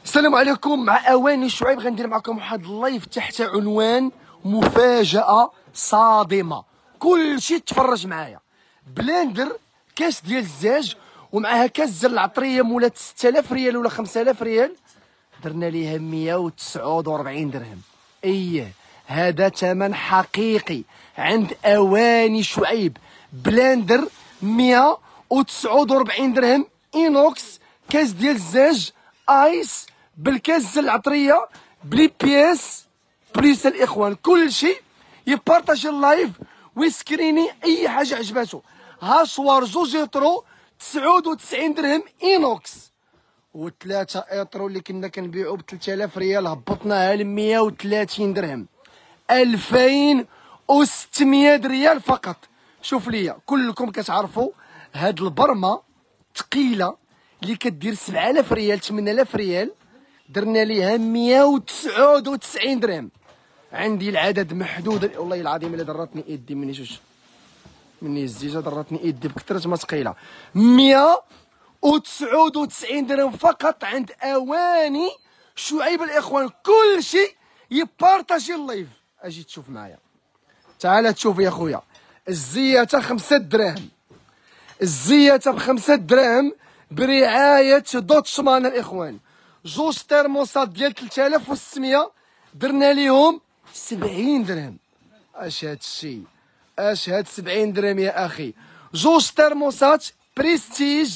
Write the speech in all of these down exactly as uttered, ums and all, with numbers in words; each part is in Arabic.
السلام عليكم. مع اواني شعيب غندير معكم واحد اللايف تحت عنوان مفاجأة صادمة. كلشي تفرج معايا. بلندر كاس ديال الزاج ومعها كاس ديال العطريه مولات ستة آلاف ريال ولا خمسة آلاف ريال، درنا ليها مية وتسعة وأربعين درهم. ايه هذا ثمن حقيقي عند اواني شعيب. بلندر مية وتسعة وأربعين درهم اينوكس، كاس ديال الزاج ايس بالكاس ديال العطريه بلي بياس بليس. الاخوان كلشي يبارطاجي اللايف ويسكريني اي حاجه عجباتو. هاشوار جوج يطرو تسعة وتسعين درهم اينوكس، وثلاثه اطرو اللي كنا كنبيعو ب ثلاثة آلاف ريال هبطناها ل مية وثلاثين درهم، ألفين وستمية ريال فقط. شوف ليا كلكم كتعرفوا هاد البرمه ثقيله اللي كدير سبعة آلاف ريال ثمانية آلاف ريال، درنا ليها مية وتسعة وتسعين درهم. عندي العدد محدود، والله العظيم الا ضرتني ايدي مني جوج مني الزيجه ضرتني ايدي بكثرة ما ثقيله. مية وتسعة وتسعين درهم فقط عند اواني شعيب. الاخوان كلشي يبارطاجي اللايف. اجي تشوف معايا، تعال تشوف يا خويا. الزيته خمسة دراهم، الزيته بخمسة دراهم برعايه دوتشمان. الاخوان جوج ترموسات ديال ثلاثة آلاف وستمية درنا ليهم سبعين درهم. اش هاد الشيء؟ اش هاد سبعين درهم يا اخي؟ جوج ترموسات بريستيج،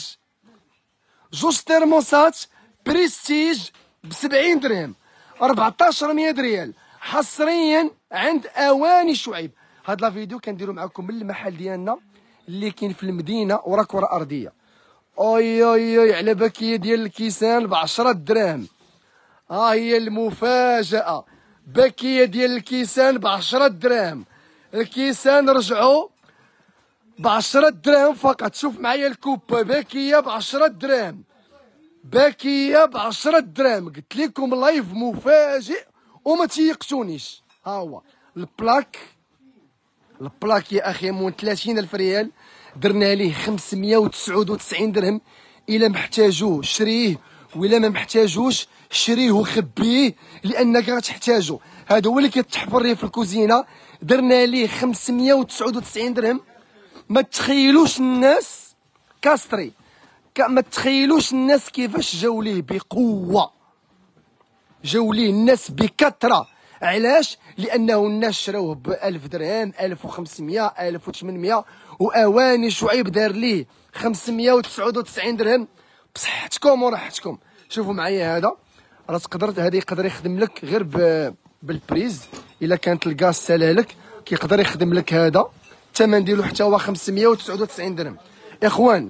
جوج ترموسات بريستيج ب سبعين درهم، أربعطاش مية ريال حصريا عند اواني شعيب. هاد لا فيديو كنديرو معكم من المحل ديالنا اللي كاين في المدينه ورا كره ارضيه. اوي اوي اوي على باكيه ديال الكيسان ب عشرة دراهم. ها هي المفاجأة، باكيه ديال الكيسان ب عشرة دراهم. الكيسان رجعوا ب عشرة دراهم فقط. شوف معايا الكوبا باكيه ب عشرة دراهم، باكيه ب عشرة دراهم. قلت لكم لايف مفاجئ وما تيقتونيش. ها هو البلاك، البلاك يا اخي مون ثلاثين ألف ريال، درنا ليه خمسمية وتسعة وتسعين درهم. الا محتاجوه شريه، ولا ما محتاجوش شريه وخبيه لانك غتحتاجو. هذا هو اللي كيتحفر ليه في الكوزينه. درنا ليه خمسمية وتسعة وتسعين درهم. ما تخيلوش الناس كاستري، ما تخيلوش الناس كيفاش جاو ليه بقوه، جاو ليه الناس بكثره. علاش؟ لانه الناس شراوه ب ألف درهم، ألف وخمسمية، ألف وثمنمية، واواني شعيب دار ليه خمسمية وتسعة وتسعين درهم بصحتكم وراحتكم. شوفوا معايا هذا، راه تقدر هذا يقدر يخدم لك غير ب... بالبريز. الا كانت الغاز ساله لك كيقدر يخدم لك هذا. الثمن ديالو حتى هو خمسمية وتسعة وتسعين درهم. اخوان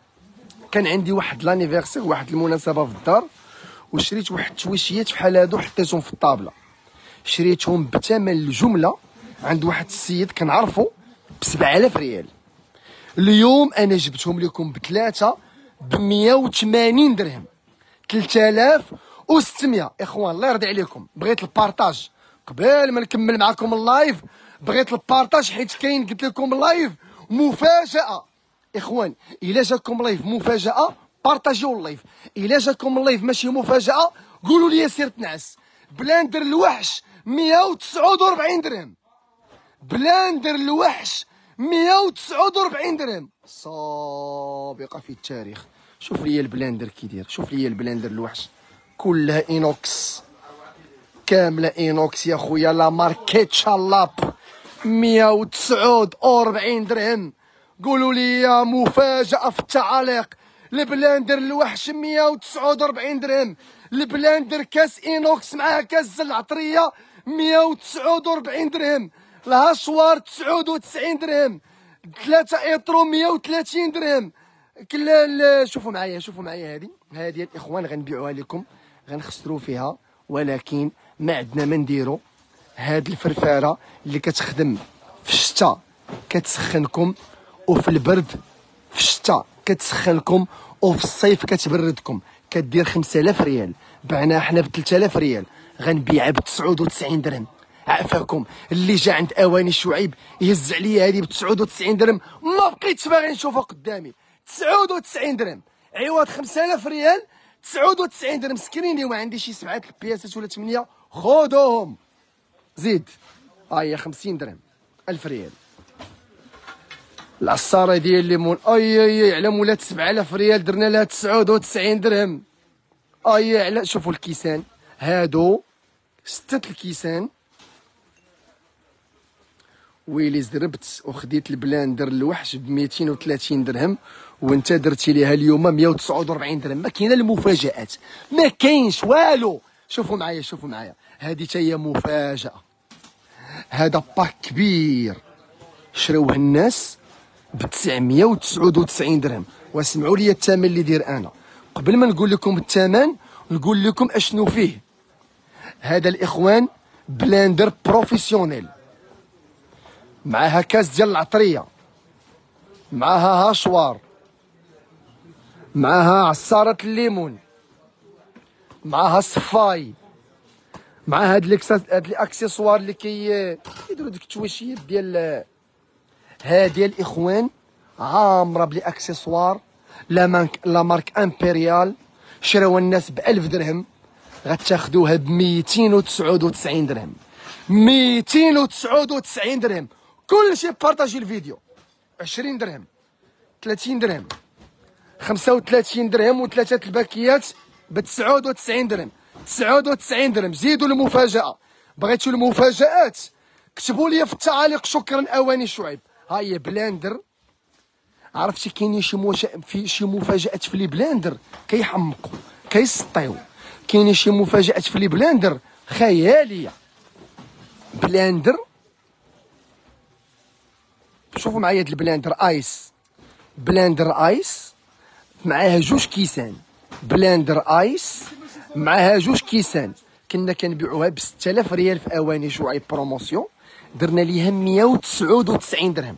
كان عندي واحد لانيفرسير، واحد المناسبه في الدار، وشريت واحد التويشيات بحال هادو حطيتهم في الطابله. شريتهم بثمن الجمله عند واحد السيد كنعرفو ب سبعة آلاف ريال. اليوم انا جبتهم لكم بثلاثه ب مية وثمانين درهم، ثلاثة آلاف وستمية. اخوان الله يرضي عليكم، بغيت البارطاج قبل ما نكمل معكم اللايف، بغيت البارطاج حيت كاين قلت لكم اللايف مفاجاه. اخوان الا جاكم لايف مفاجاه بارطاجيو اللايف، الا جاكم اللايف ماشي مفاجاه قولوا لي سير تنعس. بلاندر الوحش مية وتسعة وأربعين درهم، بلاندر الوحش مية وتسعة وأربعين درهم، سابقه في التاريخ. شوف لي البلاندر كي داير، شوف لي البلاندر الوحش كلها اينوكس، كامله اينوكس يا خويا. لا ماركيتشا لاب مية وتسعة وأربعين درهم. قولوا لي يا مفاجاه في التعاليق. البلاندر الوحش مية وتسعة وأربعين درهم، البلاندر كاس اينوكس معها كاس العطريه مية وتسعة وأربعين درهم، الهاشوار تسعة وتسعين درهم، ثلاثه ايطرو مية وثلاثين درهم. كل شوفوا معايا، شوفوا معايا هذه هذه الاخوان غنبيعوها لكم، غنخسروا فيها، ولكن ما عندنا ما نديروا. هاد الفرفاره اللي كتخدم في الشتاء كتسخنكم، وفي البرد في الشتاء كتسخنكم، وفي الصيف كتبردكم. كدير خمسة آلاف ريال، بعناها حنا ب ثلاثة آلاف ريال، غنبيعها ب تسعة وتسعين درهم. عافاكم. اللي جا عند اواني شعيب يهز عليا هذه ب تسعة وتسعين درهم، ما بقيتش باغي نشوفها قدامي. تسعة وتسعين درهم عوض خمسة آلاف ريال، تسعة وتسعين درهم سكريني، وما عندي شي سبعة البياسات ولا ثمانية، خذوهم. زيد ها هي خمسين درهم، ألف ريال. العصاره ديال الليمون اي اي على مولات سبعة آلاف ريال درنا لها تسعة وتسعين درهم. اي على شوفوا الكيسان هادو ستة الكيسان. ويلي زربت وخديت البلاندر الوحش ب ميتين وثلاثين درهم، وانت درتي ليها اليوم مية وتسعة وأربعين درهم. ما كاينه المفاجآت، ما كاينش والو. شوفوا معايا شوفوا معايا، هذه حتى هي مفاجأة. هذا باك كبير شراوه الناس ب تسعمية وتسعة وتسعين درهم. واسمعوا لي الثمن اللي داير انا قبل ما نقول لكم الثمن، نقول لكم اشنو فيه. هذا الاخوان بلاندر بروفيسيونيل، معاها كاس ديال العطريه، معاها هاشوار، معاها عصاره الليمون، معاها صفاي، مع هاد هاد الاكسسوار اللي كي كيديروا ديك التويشيات ديال هادي الاخوان، عامره بلي اكسسوار. لا مارك لا مارك امبريال، شراوها الناس ب ألف درهم، غتاخدوها ب ميتين وتسعة وتسعين درهم. ميتين وتسعة وتسعين درهم. كلشي بارطاجي الفيديو. عشرين درهم، ثلاثين درهم، خمسة وثلاثين درهم، وثلاثه الباكيات ب تسعة وتسعين درهم. تسعة وتسعين درهم. زيدوا المفاجأة. بغيتوا المفاجآت كتبوا لي في التعاليق. شكرا اواني شعيب. ها هي بلاندر. عرفتي كاينين شي موش... في شي مفاجآت في لي بلاندر كيحمقوا كيسطيو. كاينين شي مفاجآت في لي بلاندر خياليه. بلاندر شوفوا معايا هاد البلاندر ايس. بلاندر ايس معاها جوج كيسان. بلاندر ايس معاها جوج كيسان. كنا كنبيعوها ب ستة آلاف ريال في اواني شعيب بروموسيون، درنا ليها مية وتسعة وتسعين درهم.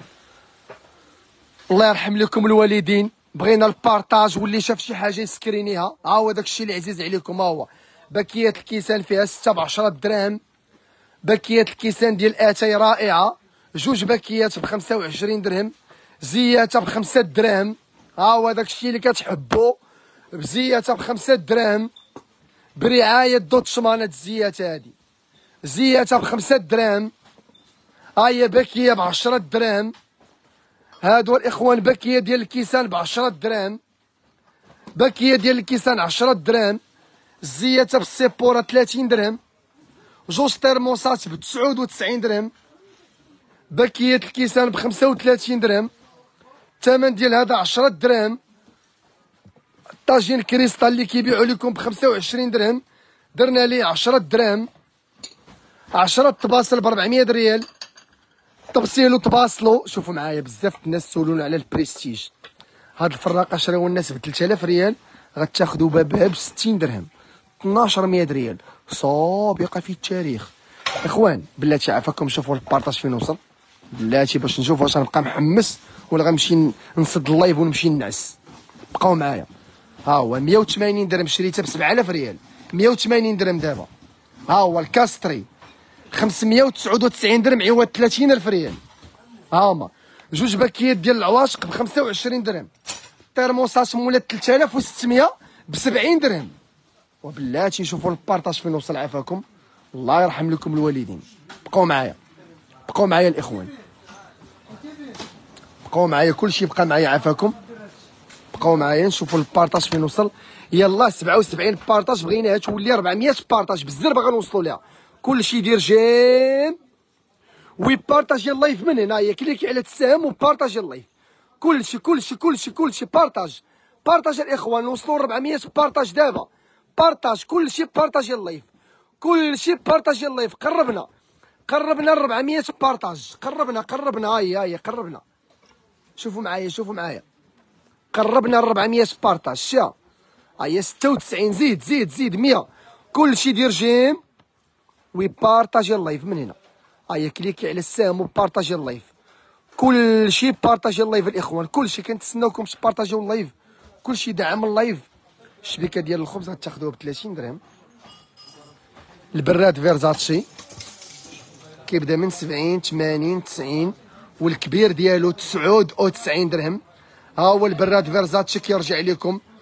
الله يرحم لكم الوالدين. بغينا البارطاج، واللي شاف شي حاجه يسكرينيها. ها هو داك الشيء اللي عزيز عليكم. ها هو باكيات الكيسان فيها ستة ب عشرة دراهم. باكيات الكيسان ديال اتاي رائعه. جوج باكيات ب خمسة وعشرين درهم، زياته ب خمسة دراهم. ها هو داك الشيء اللي كتحبوا، بزياته ب خمسة دراهم، برعايه دوت شمانات. الزيات هادي زياته ب خمسة دراهم. ها هي باكيه ب عشرة دراهم. هادو الاخوان باكيه ديال الكيسان ب عشرة دراهم. باكيه ديال الكيسان عشرة دراهم. الزياته بالسيبوره ثلاثين درهم. جوج ترموسات ب تسعة وتسعين درهم. باكيه الكيسان ب خمسة وثلاثين درهم. الثمن ديال هذا عشرة دراهم. طاجين كريستال اللي كيبيعوا لكم ب خمسة وعشرين درهم، درنا ليه عشرة دراهم. عشرة طباصل ب أربعمية ريال. طبسيلو طباصلو. شوفوا معايا بزاف الناس سولونا على البريستيج. هاد الفراقه شراوها الناس ب ثلاثة آلاف ريال، غتاخدوا بابها ب ستين درهم. اثناش مية ريال سابقه في التاريخ. اخوان بلاتي عافاكم شوفوا البارطاج فين وصل. بلاتي باش نشوف واش غنبقى محمس ولا غنمشي نسد اللايف ونمشي ننعس. بقاو معايا. ها هو مية وثمانين درهم شريتها ب سبعة آلاف ريال. مية وثمانين درهم دابا. ها هو الكاستري خمسمية وتسعة وتسعين درهم عوض ثلاثين ألف ريال. ها هما جوج باكيات ديال العواشق ب خمسة وعشرين درهم. ترموسات مولات ثلاثة آلاف وستمية ب سبعين درهم. وبلاتي شوفوا البارطاج فين وصل عافاكم. الله يرحم لكم الوالدين. بقاو معايا بقاو معايا الاخوان. بقاو معايا كلشي بقى معايا عافاكم. بقاو معايا نشوفوا البارطاج فين وصل. يلاه سبعة وسبعين بارطاج بغيناها تولي أربعمية بارطاج بالزربه غنوصلوا ليها. كلشي يدير جيم ويبارطاجي اللايف من هنا. هي كليكي على السهم وبارطاجي اللايف. كلشي كلشي كلشي كلشي بارطاج. بارطاج الاخوان نوصلوا أربعمية بارطاج دابا. بارطاج كلشي بارطاجي اللايف. كلشي بارطاجي اللايف. قربنا قربنا ل أربعمية بارطاج. قربنا قربنا. هاي هاي قربنا. شوفوا معايا شوفوا معايا قربنا ل أربعمية بارطاج. شا هاي ستة وتسعين. زيد زيد زيد مية. كلشي يدير جيم ويبارطاجي اللايف من هنا. هيا كليكي على السهم وبارطاجي اللايف. كلشي بارطاجي اللايف الاخوان. كلشي كنتسناوكم تبارطاجيو اللايف. كلشي دعم اللايف. الشبيكه ديال الخبز غتاخدوها ب ثلاثين درهم. البراد فيرزاتشي كيبدا من سبعين ثمانين تسعين، والكبير ديالو تسعة وتسعين درهم. ها هو البراد فيرزاتشي كيرجع لكم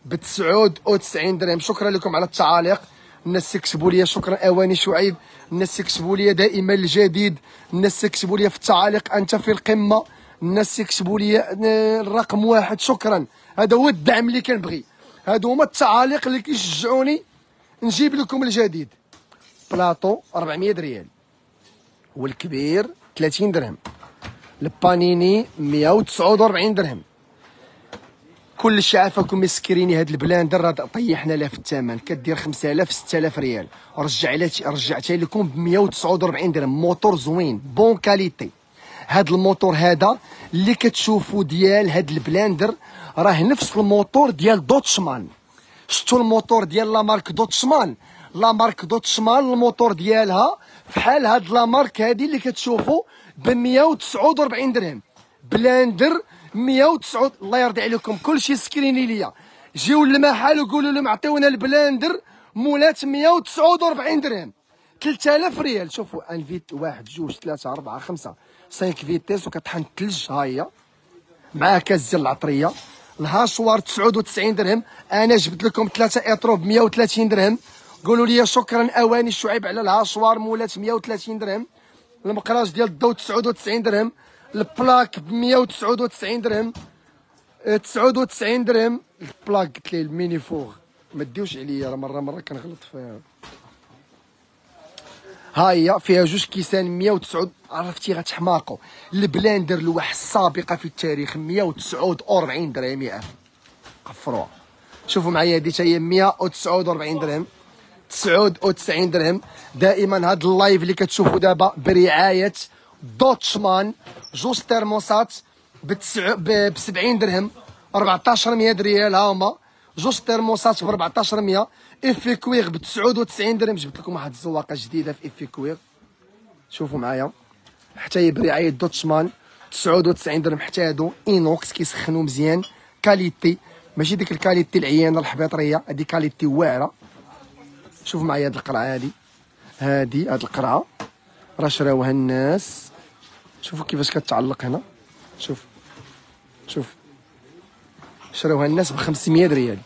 ب تسعة وتسعين درهم. شكرا لكم على التعاليق. الناس يكتبوا لي شكرا اواني شعيب، الناس يكتبوا لي دائما الجديد، الناس يكتبوا لي في التعاليق انت في القمه، الناس يكتبوا لي الرقم واحد. شكرا، هذا هو الدعم اللي كنبغي، هادو هما التعاليق اللي كيشجعوني نجيب لكم الجديد. بلاطو أربعمية ريال، والكبير ثلاثين درهم، البانيني مية وتسعة وأربعين درهم. كلشي عافاكم مسكريني. هاد البلاندر راه طيحنا لها في الثمن، كدير خمسة آلاف ستة آلاف ريال، رجع رجعتها لكم ب مية وتسعة وأربعين درهم. موتور زوين بون كاليتي. هاد الموتور هذا اللي كتشوفوا ديال هاد البلاندر راه نفس الموتور ديال دوتشمان. شفتوا الموتور ديال لا مارك دوتشمان؟ لا مارك دوتشمان الموتور ديالها فحال هاد لا مارك هادي اللي كتشوفوا ب مية وتسعة وأربعين درهم. بلاندر مية وتسعة. الله يرضي عليكم كلشي سكريني ليا، جيو للمحل وقولوا لهم عطيونا البلاندر مولات مية وتسعة وأربعين درهم، ثلاثة آلاف ريال. شوفوا ان فيت واحد جوج ثلاثة أربعة خمسة خمسة فيتيس وكطحن الثلج. ها هي معاه كاس ديال العطريه. الهاشوار تسعة وتسعين درهم. انا جبت لكم ثلاثة اطرو ب مية وثلاثين درهم. قولوا لي شكرا اواني شعيب على الهاشوار مولات مية وثلاثين درهم. المقراج ديال الضو تسعة وتسعين درهم. البلاك ب مية وتسعة وتسعين درهم، تسعة وتسعين درهم. البلاك قلت ليه الميني فوغ ما ديوش عليا، راه مره مره كنغلط فيها. ها هي فيها جوج كيسان مية وتسعة. عرفتي غتحماقوا. البلاندر الواحد السابقه في التاريخ مية وتسعة وأربعين درهم يا اخي، قفروها. شوفوا معايا هادي حتى هي مية وتسعة وأربعين درهم، تسعة وتسعين درهم. دائما هاد اللايف اللي كتشوفوا دابا برعايه دوتشمان. جوج ترموسات بتسع ب سبعين درهم، أربعطاش مية ريال. ها هما جوج ترموسات ب أربعطاش مية. افي كويغ ب تسعة وتسعين درهم. جبت لكم واحد الزواقه جديده في افي كويغ، شوفوا معايا حتى هي برعايه دوتشمان تسعة وتسعين درهم. حتى هادو اينوكس كيسخنوا مزيان، كاليتي ماشي ديك الكاليتي العيانه الحبيطريه، هادي كاليتي واعره. شوفوا معايا هاد القرعه هادي، هادي هاد القرعه راه شراوها الناس. شوفوا كيفاش كتعلق هنا، شوف شوف شراوها الناس ب خمسمية ريال.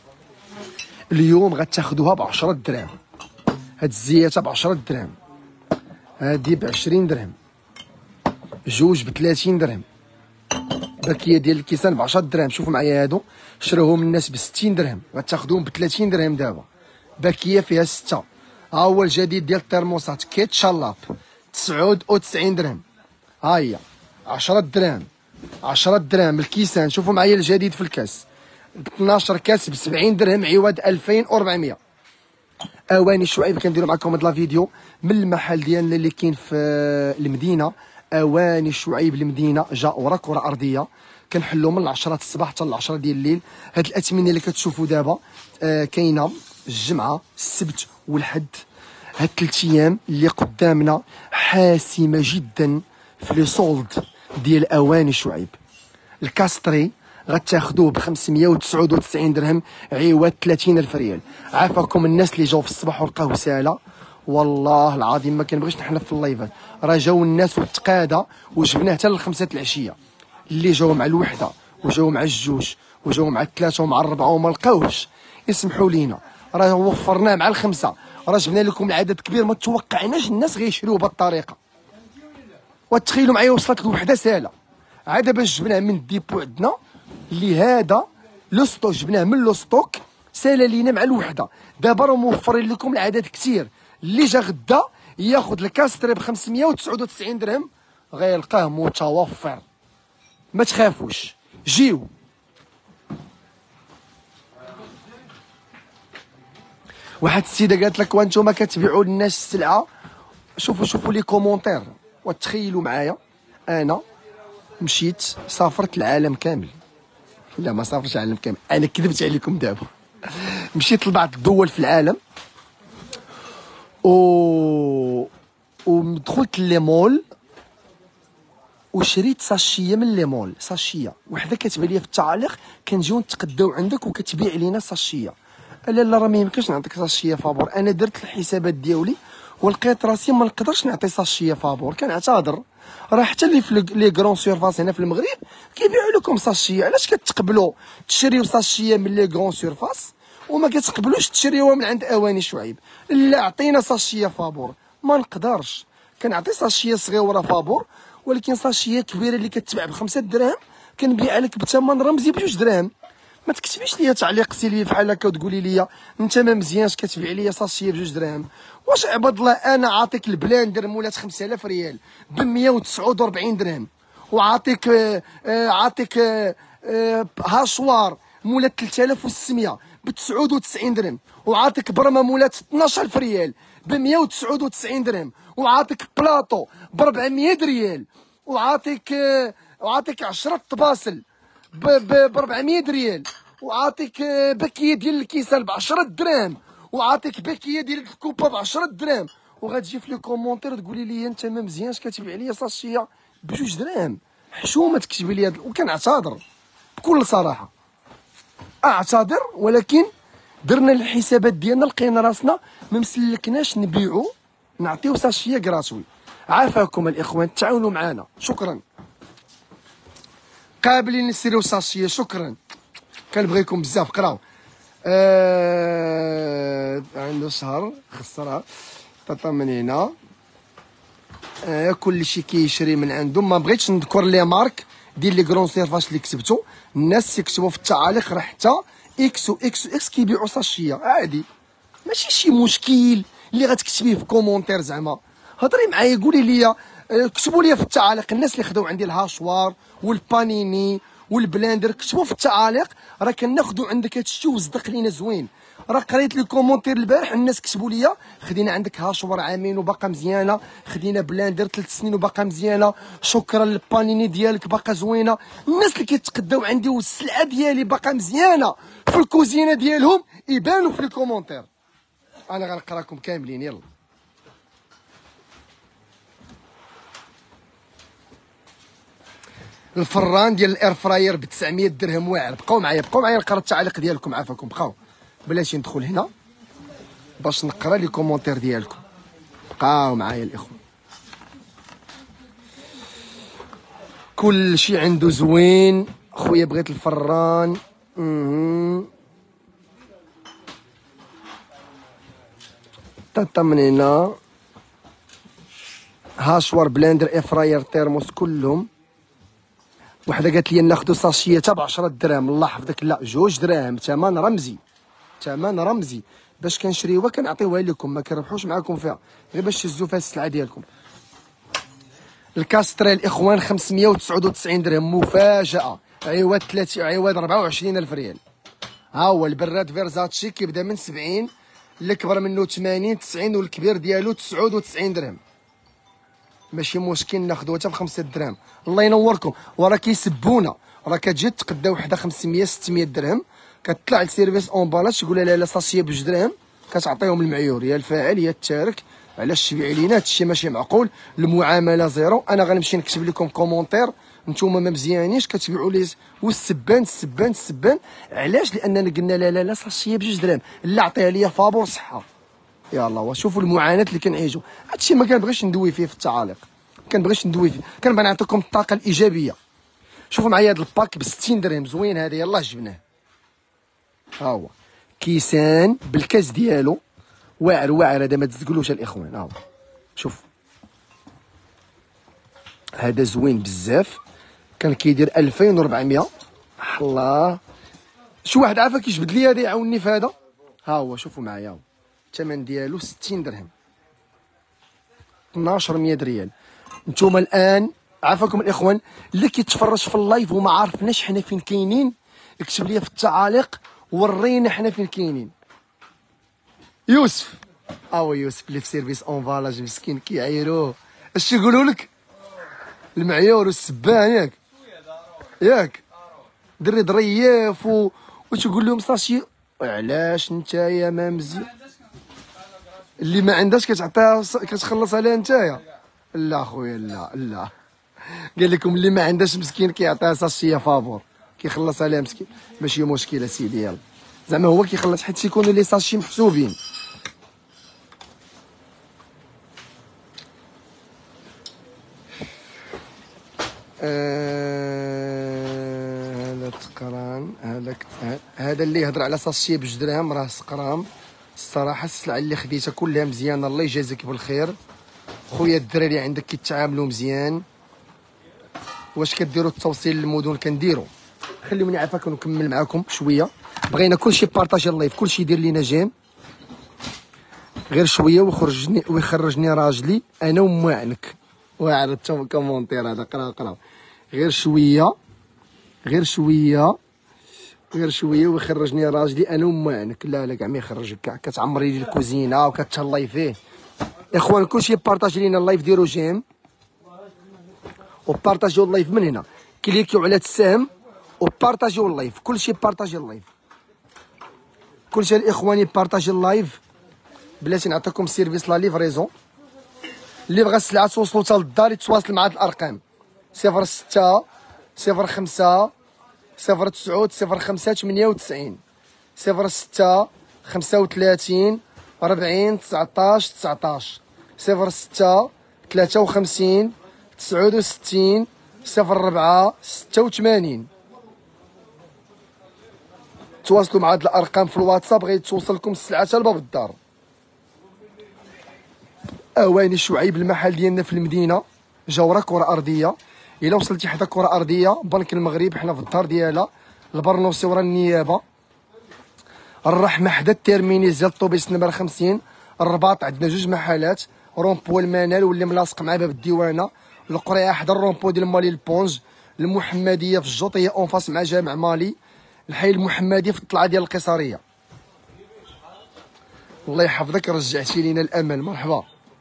اليوم غتاخدوها ب عشرة دراهم. هاد الزياته ب عشرة دراهم، هادي ب عشرين درهم، جوج ب ثلاثين درهم، باكيه ديال الكيسان ب عشرة دراهم. شوفوا معايا هادو شراوهم الناس ب ستين درهم، غتاخدوهم ب ثلاثين درهم دابا. باكيه فيها ستة. ها هو الجديد ديال الترموسات كيت شالاب تسعة وتسعين درهم. ها هي عشرة دراهم، عشرة دراهم الكيسان. شوفوا معايا الجديد في الكاس اثناش كاس ب سبعين درهم عوض ألفين وأربعمية. اواني شعيب كنديروا معكم هاد لا فيديو من المحل ديالنا اللي كاين في المدينه. اواني شعيب المدينه جاء ورا كره ارضيه، كنحلوا من العشرة الصباح حتى العشرة ديال الليل. هاد الاثمنه اللي كتشوفوا دابا آه كاينه الجمعه السبت والحد. هاد ثلاث ايام اللي قدامنا حاسمه جدا في لي سولد ديال اواني شعيب. الكاستري غتاخدوه ب خمسمية وتسعة وتسعين درهم عوض ثلاثين ألف ريال. عافاكم الناس اللي جاو في الصباح ولقاوه ساله، والله العظيم ما كنبغيش نحلف في اللايفات. راه جاو الناس والتقاده وجبناه حتى للخمسة العشيه. اللي جاو مع الوحده وجاو مع الجوج وجاو مع الثلاثه ومع الربعه وما لقاوش يسمحوا لينا، راه وفرناه مع الخمسه. راه جبنا لكم العدد كبير، ما توقعناش الناس غيشريوه بهذه الطريقه. وتخيلوا معايا وصلت الوحده ساله عاد باش جبناه من الديبو عندنا اللي هذا لو ستوك، جبناه من لو ستوك سالا لينا مع الوحده. دابا راه موفرين لكم العدد كثير. اللي جا غدا ياخذ الكاستري ب خمسمية وتسعة وتسعين درهم غيلقاه متوفر. ما تخافوش جيو. واحد السيده قالت لك وانتم كتبيعوا للناس السلعه. شوفوا شوفوا لي كومونتير وتخيلوا معايا انا مشيت سافرت العالم كامل. لا ما سافرتش العالم كامل، انا كذبت عليكم دابا. مشيت لبعض الدول في العالم و ودخلت لي مول وشريت ساشيه من لي مول. ساشيه وحده كتبان لي في التعاليق كنجيو نتقداو عندك وكتبيع لينا ساشيه. لا لا راه ما يمكنش نعطيك ساشيه فابور. انا درت الحسابات ديالي ولقيت راسي ما نقدرش نعطي ساشيه فابور، كنعتذر. راه حتى اللي في لي غرون سيرفاس هنا في المغرب كيبيعوا لكم ساشيه، علاش كتقبلوا تشريو ساشيه من لي غرون سيرفاس وما كتقبلوش تشريوها من عند اواني شعيب؟ لا، عطينا ساشيه فابور. ما نقدرش، كنعطي ساشيه صغيره فابور، ولكن ساشيه كبيره اللي كتباع بخمسة دراهم كنبيعها لك بثمن رمزي بجوج دراهم. ما تكتبيش ليا تعليق سلبي بحال هكا وتقولي لي انت ما مزيانش كتبيع ليا ساشيه بجوج دراهم. واش عباد الله انا عاطيك البلاندر مولات خمسة آلاف ريال ب مية وتسعة وأربعين درهم، وعاطيك آه آه عاطيك آه آه هاشوار مولات ثلاثة آلاف وستمية ب تسعة وتسعين درهم، وعاطيك برمه مولات اثناش ألف ريال ب مية وتسعة وتسعين درهم، وعاطيك بلاطو ب أربعمية ريال، وعاطيك آه وعاطيك عشرة طباسل ب أربعمية ريال، وعاطيك باكيه ديال الكيسان ب عشرة دراهم، وعاطيك باكيه ديال الكوبا ب عشرة دراهم، وغتجي في لي كومونتير تقولي لي انت ما مزيانش كتبيع لي ساشيه بجوج دراهم. حشومه تكتبي لي هاد، وكنعتذر بكل صراحه، اعتذر. ولكن درنا الحسابات ديالنا لقينا راسنا ما مسلكناش نبيعو نعطيو ساشيه كراتوي. عافاكم الاخوان، تعاونوا معنا، شكرا. قابلين نسيرو ساشيه، شكرا، كنبغيكم بزاف. قراو. آه... عنده شهر خسرها طاطا من هنا. آه... كلشي كيشري من عندهم. ما بغيتش نذكر لي مارك ديال لي كرون سيرفاش اللي كتبتو، الناس يكتبوا في التعاليق راه حتى اكس و اكس و اكس كيبيعوا ساشيه عادي، ماشي شي مشكل اللي غتكتبيه في كومونتير. زعما هضري معايا قولي لي، كتبوا لي في التعاليق الناس اللي خداو عندي الهاشوار والبانيني والبلاندر، كتبوا في التعاليق راه كناخذوا عندك هادشي وصدق لينا زوين. راه قريت لي كومونتير البارح الناس كتبوا لي خدينا عندك هاشوار عامين وباقا مزيانه، خدينا بلاندر ثلاث سنين وباقا مزيانه، شكرا للبانيني ديالك باقا زوينه. الناس اللي كيتقداو عندي والسلعه ديالي باقا مزيانه في الكوزينه ديالهم يبانوا في لي كومونتير. انا غنقراكم كاملين. يلا الفران ديال الاير فراير ب تسعمية درهم واعر. بقاو معايا بقاو معايا نقرا التعاليق ديالكم، عافاكم. بقاو بلاتي ندخل هنا باش نقرا لي كومونتير ديالكم. بقاو معايا الاخوه، كلشي عنده زوين. خويا بغيت الفران. طاطا من هنا، هاشوار بلاندر اير فراير تيرموس كلهم. وحده قالت لي ناخذوا ساشيه حتى ب عشرة دراهم، الله يحفظك. لا، جوج دراهم، ثمن رمزي، ثمن رمزي. باش كنشريوها كنعطيوها لكم، ما كنربحوش معاكم فيها، غير باش تهزوا فيها السلعه ديالكم. الكاستري الاخوان خمسمية وتسعة وتسعين درهم مفاجاه، عواد ثلاثين، عواد أربعة وعشرين ألف ريال. ها هو البراد فيرزاتشي كيبدا من سبعين، الكبر منه ثمانين تسعين، والكبير ديالو تسعة وتسعين درهم. ماشي مشكل ناخذوها حتى بخمسة دراهم. الله ينوركم. وراه كيسبونا، راه كتجي تقدا وحده خمسمية ستمية درهم، كتطلع لسيرفيس اونبالاج تقول لا لا ساشيه بجوج دراهم، كتعطيهم المعيور يا الفاعل يا التارك. علاش تبيع لينا؟ هادشي ماشي معقول، المعامله زيرو. انا غنمشي نكتب لكم كومونتير نتوما ما مزيانينش كتبيعوا لي والسبان السبان السبان. علاش؟ لاننا قلنا لا لا لا ساشيه بجوج دراهم، لا عطيها ليا فابور صحه. يلا وشوفوا المعاناه اللي كنعيشوا. هادشي ما كنبغيش ندوي فيه في التعاليق، ما كنبغيش ندوي فيه، كنبغي نعطيكم الطاقه الايجابيه. شوفوا معايا هذا الباك ب ستين درهم زوين هذا، يلاه جبناه. ها هو كيسان بالكاس ديالو، واعر واعر هذا، ما تزقلوش الاخوان. ها هو شوف هذا زوين بزاف، كان كيدير ألفين وأربعمية. الله، شي واحد عافاك كيجبد لي هذا يعاونني في هذا. ها هو شوفوا معايا، هو الثمن ديالو ستين درهم، اثناش مية ريال. نتوما الان عافاكم الاخوان اللي كيتفرج في اللايف وما عارفناش حنا فين كاينين، اكتب لي في التعاليق ورينا حنا فين كاينين. يوسف، او يوسف اللي في سيرفيس اونفالاج مسكين كيعايروه. اش يقولوا لك؟ المعيور والسبان ياك ياك دري ظريف و... وتقول لهم ساشي. علاش نتايا ما مزيان اللي ما عندهاش كتعطيها كتخلص عليها نتايا؟ لا خويا لا لا، قال لكم اللي ما عندهاش مسكين كيعطيها ساشيه فابور كيخلص عليها مسكين. ماشي مشكله سيدي، يلا زعما هو كيخلص حيت تيكونوا لي ساشي محسوبين. آه... هذا تقران، هذا هذا اللي يهضر على ساشي بجوج دراهم راه سقرام. الصراحه السلعه اللي خديتها كلها مزيانه، الله يجازيك بالخير خويا. الدراري عندك كيتعاملوا مزيان. واش كديروا التوصيل للمدن؟ كنديروا. خليوني عافاك ونكمل معاكم شويه. بغينا كلشي بارطاجي اللايف، كلشي يدير لينا جيم غير شويه ويخرجني ويخرجني راجلي انا ومعنك. واعر انت كومونتير هذا، قرا قرا غير شويه غير شويه غير شويه ويخرجني راجلي انا ومعنك. لا لا كاع ما يخرجك، كاع كتعمري لي الكوزينه وكتهلاي فيه. اخوان كلشي بارطاجي لينا اللايف، ديروا جيم وبارطاجيو اللايف من هنا، كليكيو على السهم وبارطاجيو اللايف. كلشي بارطاجي اللايف، كلشي الاخواني بارطاجي اللايف. بلاتي نعطيكم سيرفيس لا ليفريزون. اللي بغى السلعه توصلو حتى للدار يتواصل مع هاد الارقام صفر ستة صفر خمسة صفر تسعود صفر خمسة ثمانية وتسعين صفر ستة خمسة وثلاثين أربعين تسعطاش تسعطاش صفر ستة ثلاثة وخمسين تسعود وستين صفر ربعة ستة وثمانين. تواصلوا مع هاد الارقام في الواتساب غادي توصلكم السلعه حتى لباب الدار. اواني شعيب المحل ديالنا في المدينه، جوره كره ارضيه. الا وصلتي حدا كره ارضيه بنك المغرب حنا في الدار ديالها، البرنوسي ورا النيابه، الرحمه حدا التيرمينيز ديال الطوبيس نمره خمسين، الرباط عندنا جوج محلات، رومبو المنال واللي ملاصق مع باب الديوانه، القريعه حدا الرومبو ديال مالي البونج، المحمديه في الجوطيه اونفاس مع جامع مالي، الحي المحمدي في الطلعه ديال القيصريه. الله يحفظك، رجعتي لينا الامل، مرحبا.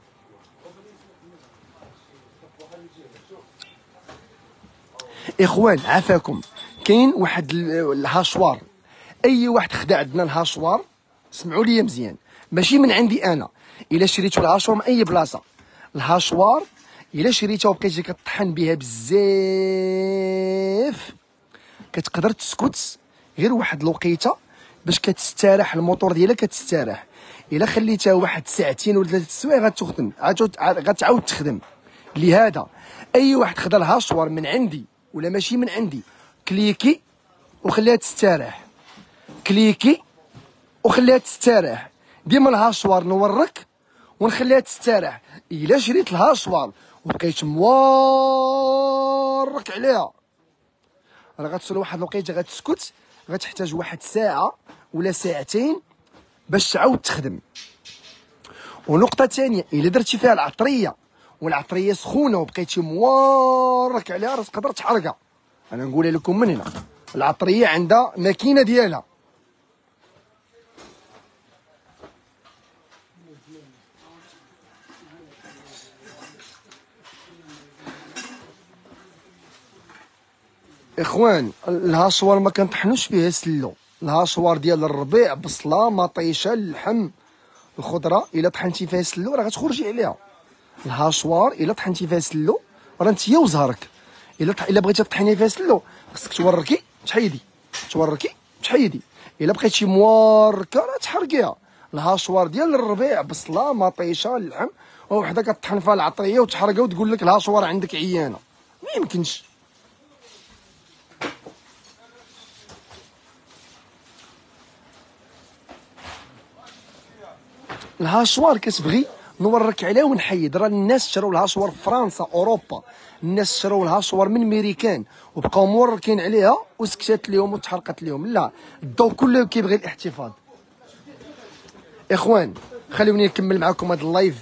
اخوان عافاكم، كاين واحد الهاشوار، اي واحد خدا عندنا الهاشوار سمعوا لي مزيان، ماشي من عندي انا. الا شريتو الهاشوار من اي بلاصه، الهاشوار الا شريتها وبقيتي كطحن بها بزاف كتقدر تسكت غير واحد الوقيته باش كتستراح الموتور ديالها كتستراح. الا خليتها واحد ساعتين ولا ثلاث سوايع غتخدم غتعاود تخدم. لهذا اي واحد خدا الهاشوار من عندي ولا ماشي من عندي، كليكي وخليها تستراح، كليكي وخليها تستراح. ديما الهاشوار نورك ونخليها تستراح. الا شريت الهاشوار وبقيت موارك عليها راه غتوصل واحد الوقيته غتسكت، غتحتاج واحد ساعه ولا ساعتين باش تعاود تخدم. ونقطه ثانيه، الا درتي فيها العطريه والعطريه سخونه وبقيتي موارك عليها راه تقدر تحرقها. انا نقولها لكم من هنا، العطريه عندها ماكينه ديالها. اخوان الهاشوار ما كنطحنوش فيه سلو، الهاشوار ديال الربيع بصله مطيشه اللحم الخضره، الا طحنتي فيها سلو راه غتخرجي عليها. الهاشوار الا طحنتي فيها سلو راه نتيا وزهرك. الا الا بغيتي تطحني فيها سلو خصك توركي تحيدي، توركي تحيدي. الا بقيتي مواركه راه تحرقيها. الهاشوار ديال الربيع بصله مطيشه اللحم، وحده كطحن فيها العطريه وتحرقها وتقول لك الهاشوار عندك عيانه، ما يمكنش. الهاشوار كتبغي نورك عليه ونحيد. راه الناس شراو الهاشوار في فرنسا اوروبا، الناس شراو الهاشوار من ميريكان وبقاو موركين عليها وسكتات لهم وتحرقت لهم. لا، الضو كله كيبغي الاحتفاظ. اخوان خليوني نكمل معكم هذا اللايف.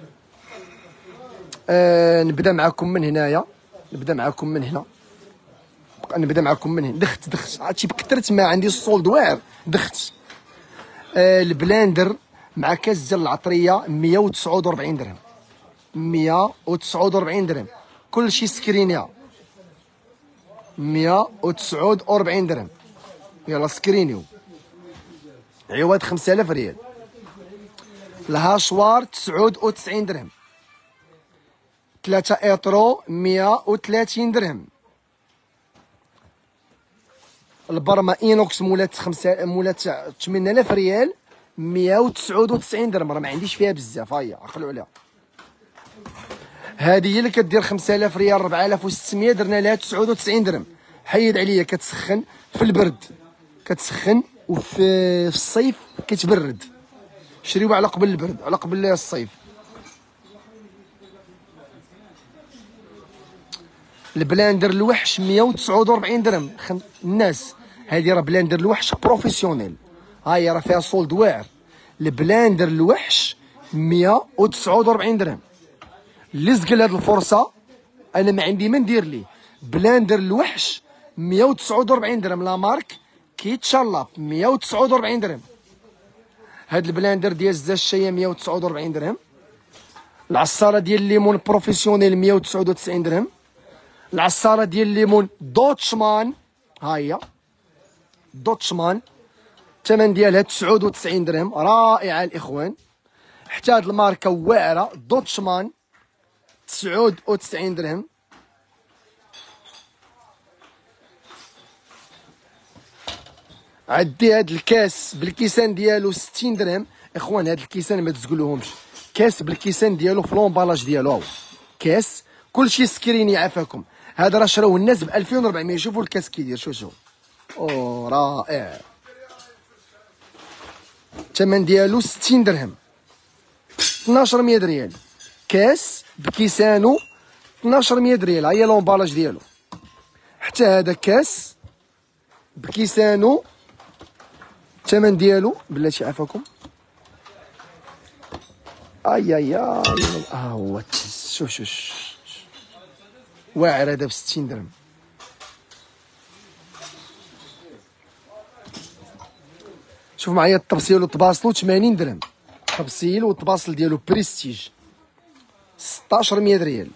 آه نبدا معكم من هنايا، نبدا معكم من هنا، نبدا معكم من هنا. دخت دخت عرفتي بكثرت ما عندي الصولد واعر دخت. آه البلاندر مع كاس ديال العطريه مية وتسعود وربعين درهم، مية وتسعود وربعين درهم. كلشي سكرينيها مية وتسعود وربعين درهم. يلا سكرينيو، عوض خمسة آلاف ريال. الهاشوار تسعود وتسعين درهم، ثلاثة ايترو مية وثلاثين درهم. البرمه اينوكس مولات خمسة مولات ثمانية آلاف ريال، مية وتسعود وتسعين درهم. راه ما عنديش فيها بزاف، ها هي عقلوا عليها. هذه هي اللي كدير خمسة آلاف ريال أربعة آلاف وستمية، درنا لها تسعة وتسعين درهم. حيد عليا، كتسخن في البرد، كتسخن وفي في الصيف كتبرد. شريوها على قبل البرد، على قبل الصيف. البلاندر الوحش مية وتسعة وأربعين درهم. خم... الناس هذه راه بلاندر الوحش بروفيسيونيل، ها هي راه فيها صولد واعر. البلاندر الوحش مية وتسعة وأربعين درهم. اللي زقل هاد الفرصه انا ما عندي ما ندير ليه. بلاندر الوحش مية وتسعة وأربعين درهم، لا مارك كيتشالاب مية وتسعة وأربعين درهم. هاد البلاندر ديال الزاج الشايه مية وتسعة وأربعين درهم. العصاره ديال الليمون بروفيسيونيل مية وتسعة وتسعين درهم. العصاره ديال الليمون دوتشمان، ها هي دوتشمان، الثمن ديالها تسعة وتسعين درهم. رائعه الاخوان، حتى هاد الماركه واعره دوتشمان تسعة وتسعين درهم. عدي هاد الكاس بالكيسان ديالو ستين درهم. اخوان هاد الكيسان ما تزقلوهمش، كاس بالكيسان ديالو في لومبالاج ديالو، هاو كاس كلشي سكريني عافاكم. هذا راه شراوه الناس ب ألفين وأربعمية. شوفوا الكاس كي يدير، شوف شوف، او رائع. الثمن ديالو ستين درهم، اثناش مية ريال. كاس بكيسانو اثناش مية ريال، ها هي لومبالاج ديالو. حتى هذا كاس بكيسانو الثمن ديالو بلاتي عافاكم، اي اي ها هو شوف شوف واعر. هذا ب ستين درهم. شوف معايا الطبسيل والطباصلو ثمانين درهم. الطبسيل والطباصل ديالو بريستيج ستاش مية ريال.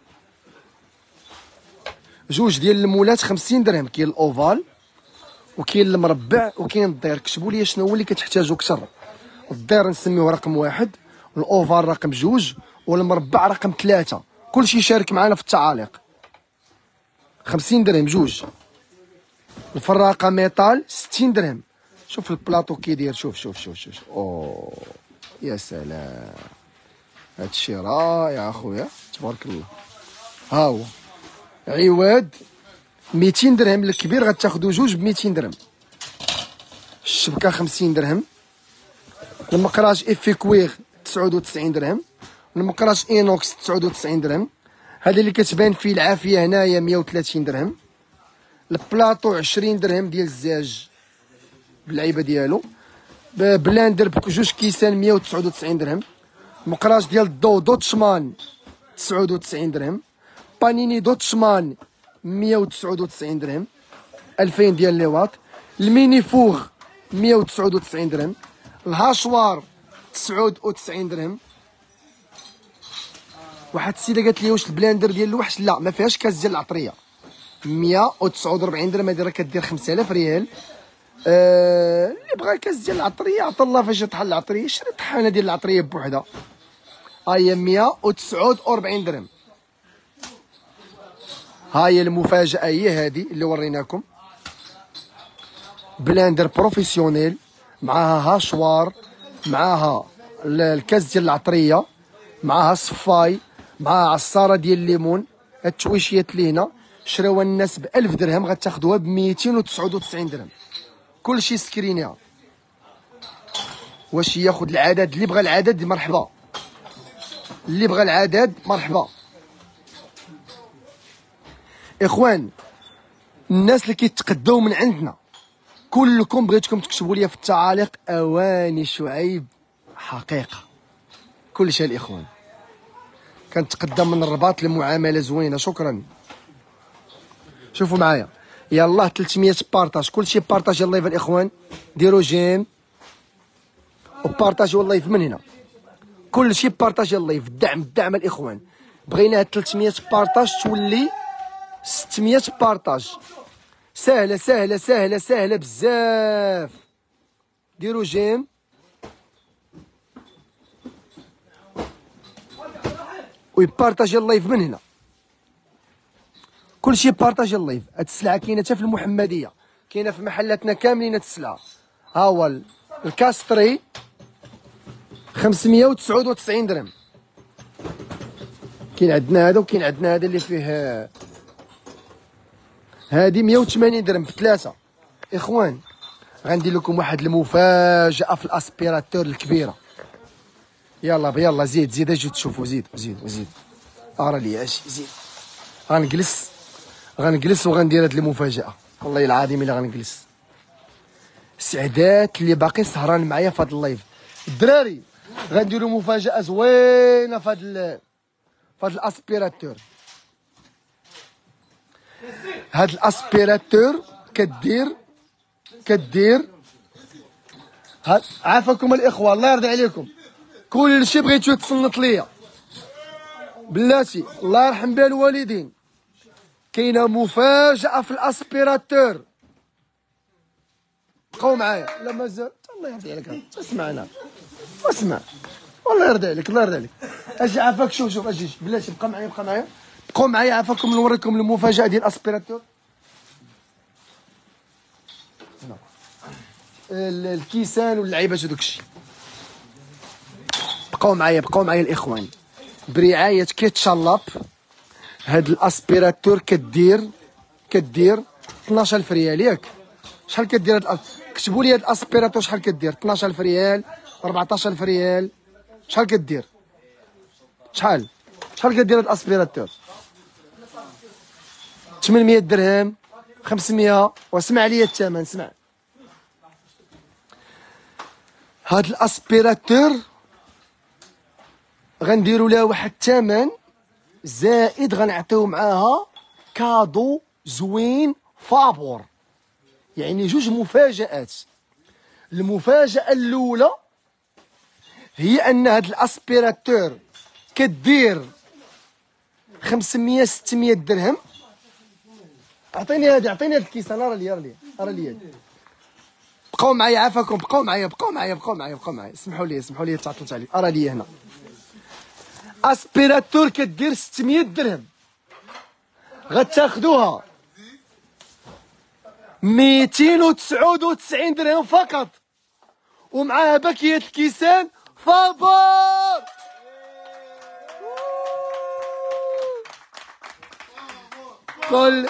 جوج ديال المولات خمسين درهم. كاين الاوفال وكاين المربع وكاين الدير. كتبوا لي شنو هو اللي كتحتاجو كثر. الدير نسميوه رقم واحد، الاوفال رقم جوج، والمربع رقم ثلاثة. كلشي يشارك معنا في التعاليق. خمسين درهم جوج. الفراقه ميطال ستين درهم. شوف البلاطو كي داير، شوف شوف شوف شوف اوه يا سلام، هادشي رائع اخويا تبارك الله. ها هو عواد ميتين درهم. الكبير غتاخدو جوج ب ميتين درهم. الشبكه خمسين درهم. المقراج افي كويغ تسعة وتسعين درهم. المقراج اينوكس تسعة وتسعين درهم. هذا اللي كتبان فيه العافيه هنايا مية وثلاثين درهم. البلاطو عشرين درهم ديال الزاج باللعيبه ديالو. بلاندر بجوج كيسان مية وتسعة وتسعين درهم. مقراج ديال الضو دوتشمان تسعة وتسعين درهم. بانيني دوتشمان مية وتسعة وتسعين درهم، ألفين ديال ليواط. الميني فوغ مية وتسعة وتسعين درهم. الهاشوار تسعة وتسعين درهم. واحد السيده قالت لي واش البلاندر ديال الوحش؟ لا ما فيهاش كاس ديال العطريه. مية وتسعة وأربعين درهم. هادي راه كدير خمسة آلاف ريال. أه... اللي بغى كاس ديال العطريه عطا الله فاش طحن العطريه، شري طحانه ديال العطريه بوحدها. ها هي مية وتسعة وأربعين درهم. ها هي المفاجاه هي هذه اللي وريناكم. بلاندر بروفيسيونيل معاها هاشوار، معاها الكاس ديال العطريه، معاها الصفاي، معاها عصاره ديال الليمون. هاد التويشيات اللي هنا شراوها الناس ب ألف درهم، غتاخدوها ب ميتين وتسعة وتسعين درهم. كلشي سكرينيها. واش ياخذ العدد؟ اللي بغى العدد مرحبا، اللي بغى العدد مرحبا. اخوان الناس اللي كيتقداو من عندنا كلكم بغيتكم تكتبوا لي في التعاليق اواني شعيب حقيقه. كلشي الاخوان كنتقدم من الرباط لمعامله زوينه. شكرا. شوفوا معايا يلاه ثلاثمية بارطاج. كلشي بارطاج اللايف الاخوان. ديروا جيم وبارطاجيو اللايف من هنا. كلشي بارطاج اللايف. الدعم الدعم الاخوان. بغيناها ثلاثمية بارطاج تولي ستمية بارطاج. سهله سهله سهله سهله بزاف. ديروا جيم ويبارطاجي اللايف من هنا. كلشي بارطاجي اللايف. هاد السلعه كاينه حتى في المحمديه، كاينه في محلاتنا كاملين. هاد السلعه ها هو الكاستري خمسمية وتسعة وتسعين درهم. كاين عندنا هذا وكاين عندنا هذا اللي فيه هادي مية وثمانين درهم بثلاثه. اخوان غندير لكم واحد المفاجاه في الاسبيراتور الكبيره. يلا يلا زيد زيد اجي تشوفوا، زيد زيد زيد ارى لي اجي زيد. غنجلس غنجلس وغندير هاد المفاجاه، والله العظيم الا غنجلس. سعدات اللي باقي سهران معايا في هاد اللايف. الدراري غنديروا مفاجاه زوينه في هاد في هاد الاسبيراتور. هاد الاسبيراتور كدير كدير هاد، عافاكم الاخوه الله يرضي عليكم، كلشي بغيتو يتصنت ليا بلاتي الله يرحم بها الوالدين. كاينه مفاجاه في الاسبيراتور، بقاو معايا. لا مازال الله يرضي عليك اسمعنا اسمع، والله يرضي عليك الله يرضي عليك. اجي عافاك، شوف شوف اجي بلاتي بقى معايا بقى معايا بقاو معايا عافاكم نوريكم المفاجاه ديال الاسبيراتور. الكيسان واللعيبات وداك الشيء. بقاو معايا بقاو معايا الاخوان. برعايه كيتشالاب هاد الاسبيراتور كدير كدير اثناش ألف ريال ياك؟ شحال كدير هاد كتبوا لي هاد الاسبيراتور شحال كدير؟ اثناش ألف ريال، أربعطاش ألف ريال، شحال كدير؟ شحال شحال كدير هاد الاسبيراتور؟ ثمنمية درهم، خمسمية. واسمع لي الثمن، اسمع. هاد الاسبيراتور غنديروا لها واحد الثمن زائد، غنعطيو معاها كادو زوين فابور، يعني جوج مفاجآت. المفاجأة الأولى هي أن هاد الاسبيراتور كدير خمسمية ستمية درهم. عطيني هادي عطيني هاد الكيسان، راه ليا راه ليا راه ليا. بقاو معايا عافاكم، بقاو معايا بقاو معايا بقاو معايا بقاو معايا اسمحوا لي اسمحوا لي تعطلت عليك. راه ليا هنا اسبيراتور كدير ستمية درهم، غتاخدوها ميتين وتسعود وتسعين درهم فقط، ومعاها باكية الكيسان فابور. كل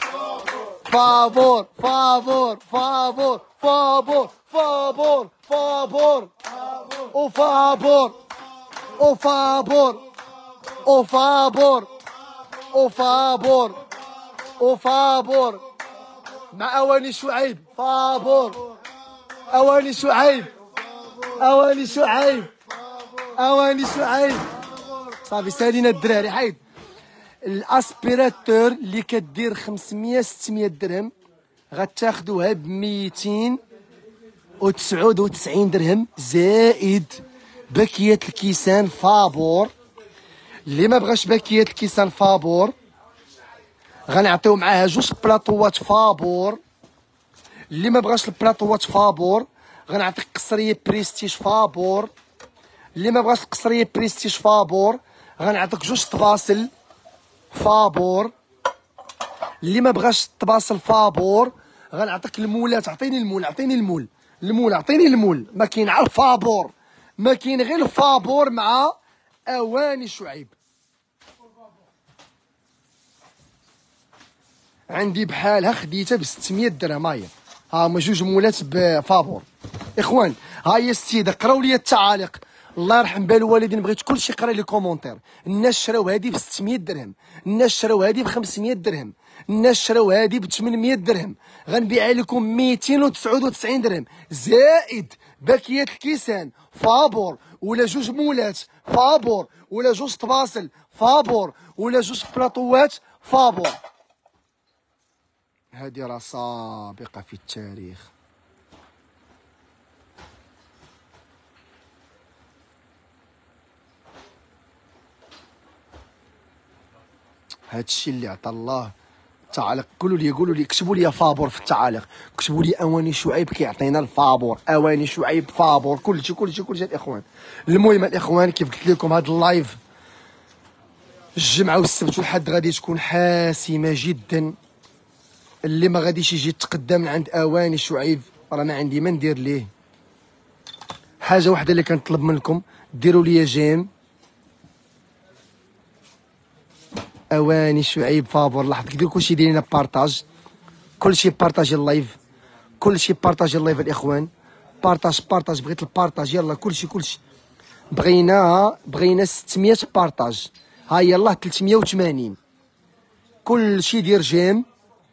فابور فابور فابور فابور فابور فابور وفابور وفابور وفابور وفابور وفابور مع اواني شعيب فابور. اواني شعيب اواني شعيب اواني شعيب. صافي سالينا الدراري. حيد الاسبيراتور اللي كدير خمسمية ستمية درهم غتاخدوها ب ميتين وتسعود وتسعين درهم زائد باكية الكيسان فابور. اللي ما بغاش باكية الكيسان فابور غنعطيو معاها جوج بلاطوات فابور. اللي ما بغاش البلاطوات فابور غنعطيك قصريه بريستيج فابور. اللي ما بغاش القصريه بريستيج فابور غنعطيك جوج طباسل فابور. اللي ما بغاش الطباسل فابور غنعطيك المولات. عطيني المول عطيني المول المول عطيني المول. ما كاين على الفابور، ما كاين غير الفابور مع اواني شعيب. عندي بحالها خديتها ب ستمية درهم. هاهي ها هما جوج مولات بفابور. اخوان ها هي السيده، قراو لي التعاليق الله يرحم بها الوالدين. بغيت كلشي يقرا لي كومونتير. الناس شراو هادي ب ستمية درهم، الناس شراو هادي ب خمسمية درهم، الناس شراو هادي ب ثمنمية درهم. غنبيعها لكم ميتين وتسعود وتسعين درهم زائد باكية الكيسان فابور، ولا جوج مولات فابور، ولا جوج طباسل فابور، ولا جوج بلاطوات فابور. هادي راه سابقة في التاريخ. هادشي اللي عطا الله. التعاليق قولوا لي قولوا لي كتبوا لي فابور في التعاليق، كتبوا لي اواني شعيب كيعطينا الفابور، اواني شعيب فابور، كلشي كلشي كلشي الاخوان. المهم الاخوان كيف قلت لكم هاد اللايف الجمعة والسبت والحد غادي تكون حاسمة جدا. اللي ما غاديش يجي يتقدم من عند اواني شعيب راه ما عندي ما ندير ليه. حاجه واحده اللي كنطلب منكم ديروا لي جيم اواني شعيب فابور لاحظ كي دير كلشي دير لنا بارطاج، كلشي بارطاجي اللايف، كلشي بارطاجي اللايف الاخوان، بارطاج بارطاج بغيت البارطاج يلا كلشي كلشي بغيناها بغينا ستمية بارطاج، ها يلاه ثلاثمية وثمانين كلشي دير جيم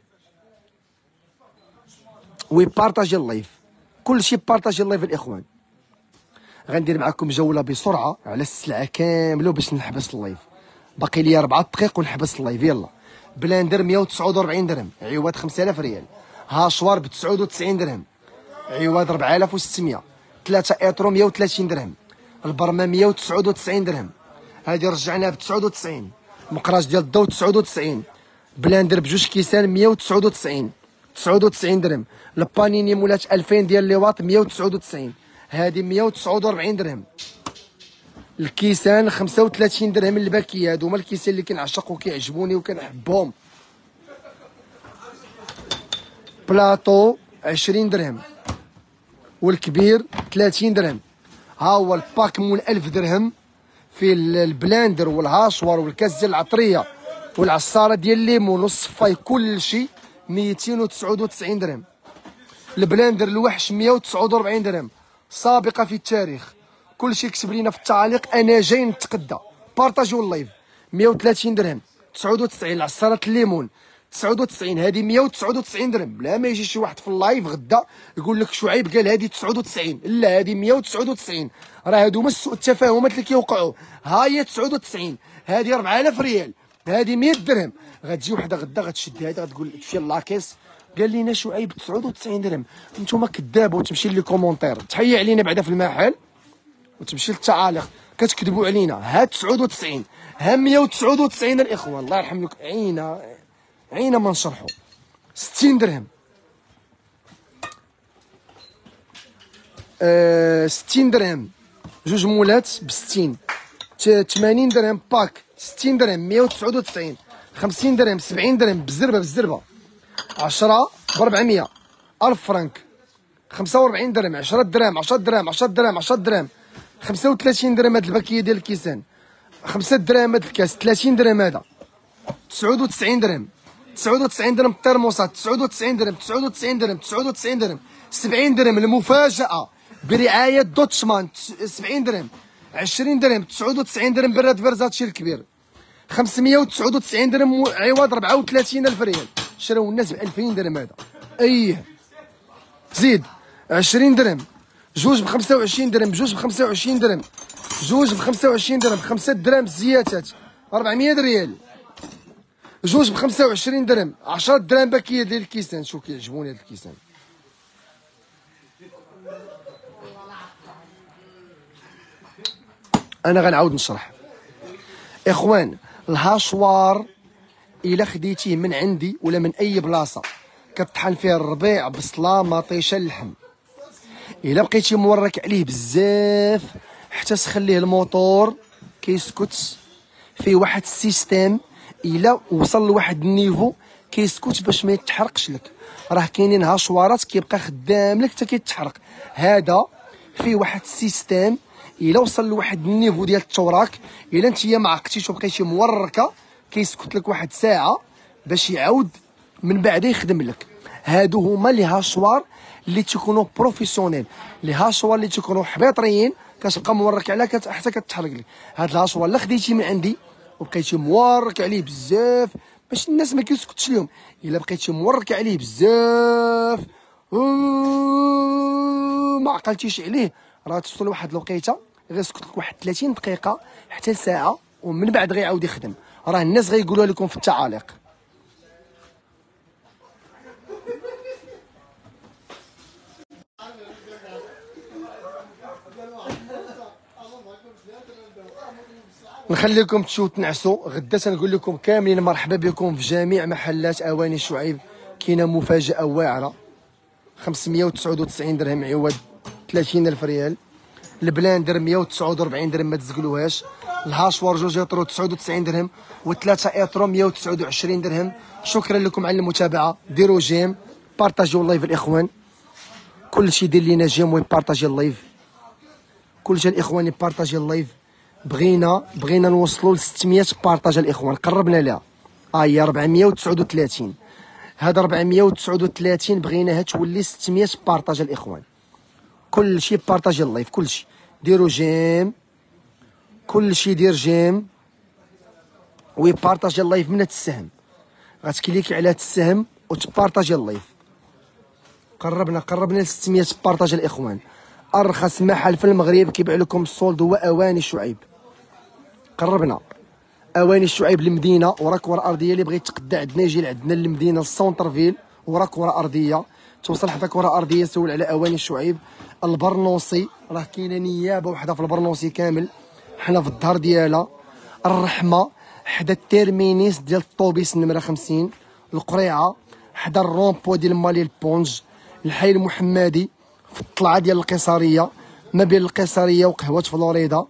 ويبارطاجي اللايف، كلشي بارطاجي اللايف الاخوان. غندير معكم جوله بسرعه على السلعه كامله باش نحبس اللايف، باقي لي أربعة دقائق ونحبس اللايف يلا. بلاندر مية وتسعة وأربعين درهم عوض خمسة آلاف ريال، هاشوار ب تسعة وتسعين درهم عوض أربعة آلاف وستمية، ثلاثة ايترو مية وثلاثين درهم، البرمه مية وتسعة وتسعين درهم، هذه رجعناها ب تسعة وتسعين، مقراج ديال الضو تسعة وتسعين، بلاندر بجوج كيسان مية وتسعة وتسعين تسعة وتسعين درهم، البانيني مولات ألفين ديال لي واط مية وتسعة وتسعين، هذه مية وتسعة وأربعين درهم، الكيسان خمسة وثلاثين درهم الباكيه، هادو هما الكيسان اللي كنعشق وكيعجبوني وكنحبهم. بلاطو عشرين درهم والكبير ثلاثين درهم، ها هو الباك مول ألف درهم في البلاندر والهاشوار والكاس ديال العطريه والعصاره ديال الليمون والصفاي كلشي ميتين وتسعة وتسعين درهم. البلاندر الوحش مية وتسعة وأربعين درهم، سابقه في التاريخ. كلشي كتب لينا في التعاليق انا جاي نتقدى، بارطاجيو اللايف. مية وثلاثين درهم تسعة وتسعين، العصاره الليمون تسعة وتسعين، هذه مية وتسعة وتسعين درهم. بلا ما يجي شي واحد في اللايف غدا يقول لك شعيب قال هذه تسعة وتسعين، لا هذه مية وتسعة وتسعين، راه هادو هما سوء التفاهمات اللي كيوقعوا. ها هي تسعة وتسعين، هذه أربعة آلاف ريال، هذه مية درهم. غتجي وحده غدا غتشد هذه غتقول تمشي لاكيس قال لينا شعيب تسعة وتسعين درهم، نتوما كذاب وتمشي لي كومونتير تحيي علينا بعدا في المحل وتمشي للتعاليق كتكذبوا علينا. ها تسعة وتسعين، ها مية وتسعة وتسعين الاخوان الله يرحم لكم عينا عينا ما نشرحوا. ستين درهم، أه ستين درهم جوج مولات ب ستين، ثمانين درهم باك، ستين درهم مية وتسعة وتسعين، خمسين درهم سبعين درهم بالزربه بالزربه، عشرة ب أربعمية، ألف فرنك، خمسة وأربعين درهم، عشرة درهم عشرة درهم عشرة درهم عشرة درهم، خمسة وثلاثين درهم هاد الباكيه ديال الكيسان، خمسة دراهم هاد الكاس، ثلاثين درهم هذا، تسعة وتسعين درهم، تسعة وتسعين درهم الترموسات، تسعة وتسعين درهم، تسعة وتسعين درهم، تسعة وتسعين درهم، سبعين درهم المفاجأة برعاية دوتشمان، سبعين درهم، عشرين درهم، تسعة وتسعين درهم براد فيرزاتشي الكبير، خمسمية وتسعة وتسعين درهم عوض أربعة وثلاثين ألف ريال، شراو الناس ب ألفين درهم هذا. أيه زيد عشرين درهم، جوج ب خمسة وعشرين درهم، جوج ب خمسة وعشرين درهم، جوج ب خمسة وعشرين درهم، خمسة دراهم زياتات أربعمية ريال، جوج ب خمسة وعشرين درهم، عشرة دراهم باكيه ديال الكيسان. شوف كيعجبوني هاد الكيسان. انا غنعاود نشرح اخوان. الهاشوار الا خديتيه من عندي ولا من اي بلاصه كطحن فيه الربيع بصله مطيشه اللحم، الا بقيتي مورك عليه بزاف حتى تخليه الموتور كيسكت، فيه واحد السيستيم الا وصل لواحد النيفو كيسكت باش ما يتحرقش لك. راه كاينين هاشوارات كيبقى خدام لك حتى كيتحرق، هذا فيه واحد السيستيم الا وصل لواحد النيفو ديال التوراك الا نتيا ما عقتيش وبقيتي موركه كيسكت لك واحد ساعه باش يعاود من بعد يخدم لك. هادو هما لي هاشوار اللي تيكونوا بروفيسيونيل، لي هاشوار اللي تيكونوا حبيطريين كتبقى مورك عليها كت... حتى كتحرق لك. هاد الهاشوار لا خديتي من عندي وبقيتي مورك عليه بزاف باش الناس ما كيسكتش لهم، الا بقيتي مورك عليه بزاف ما عقلتيش عليه راه توصل لواحد الوقيته غيسكت لك واحد ثلاثين دقيقه حتى ساعه ومن بعد غيعاود يخدم. راه الناس غيقولوها لكم في التعاليق. نخليكم تشوفوا تنعسوا، غدا تنقول لكم كاملين مرحبا بكم في جميع محلات اواني شعيب. كاينه مفاجاه واعره، خمسمية وتسعة وتسعين درهم عوض ثلاثين ألف ريال، البلاندر مية وتسعة وأربعين درهم ما تزقلوهاش، الهاشوار جوج ايترو تسعة وتسعين درهم، وثلاثه ايترو مية وتسعة وعشرين درهم. شكرا لكم على المتابعه، ديروا جيم، بارطاجيو اللايف الاخوان، كلشي يدير لينا جيم ويبارطاجي اللايف، كلشي الاخوان يبارطاجي اللايف بغينا بغينا نوصلوا ل ستمية بارطاج الاخوان، قربنا لها. ها هي أربعمية وتسعة وثلاثين، هاد أربعمية وتسعة وثلاثين بغيناها تولي ستمية بارطاج الاخوان. كلشي بارطاجي اللايف، كلشي ديروا جيم، كلشي دير جيم ويبارطاجي اللايف من هاد السهم. غتكليكي على هاد السهم وتبارطاجي اللايف. قربنا قربنا ل ستمية بارطاج الاخوان. ارخص محل في المغرب كيبيع لكم السولد هو اواني شعيب. قربنا اواني شعيب المدينه، وراك ورا ارضيه. اللي بغى يتقدى عندنا يجي لعندنا للمدينه السونتر فيل، وراك ورا ارضيه. توصل حداك ورا ارضيه سول على اواني شعيب. البرنوسي راه كاينه نيابه وحده في البرنوسي كامل، حنا في الظهر ديالها. الرحمه حدا التيرمينيس ديال الطوبيس نمره خمسين. القريعه حدا الرومبو ديال مالي البونج. الحي المحمدي في الطلعه ديال القيصريه، ما بين القيصريه وقهوه فلوريدا.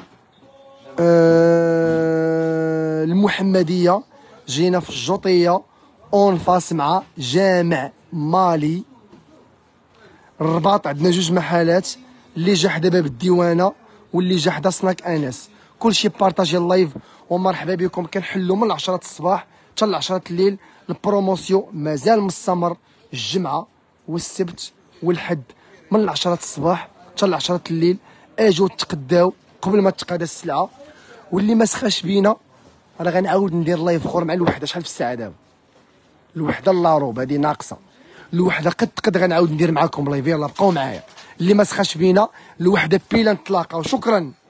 أه المحمديه جينا في الجوطيه اون فاس مع جامع مالي. الرباط عندنا جوج محلات، اللي جا حدا باب الديوانه واللي جا حدا سناك انس. كلشي بارطاجي اللايف ومرحبا بكم. كنحلوا من عشرة الصباح حتى ل عشرة الليل. البروموسيون مازال مستمر الجمعه والسبت والحد من عشرة الصباح حتى ل عشرة الليل. اجوا تقداو قبل ما تقاد السلعه. واللي ما سخاش بينا راه غنعاود ندير لايف اخر مع الوحده. شحال في الساعه دابا؟ الوحده لا روب هذه ناقصه. الوحده قد قد غنعاود ندير معاكم لايف. يلاه بقاو معايا. اللي ما سخاش بينا الوحده بيلا نتلاقاو. شكرا.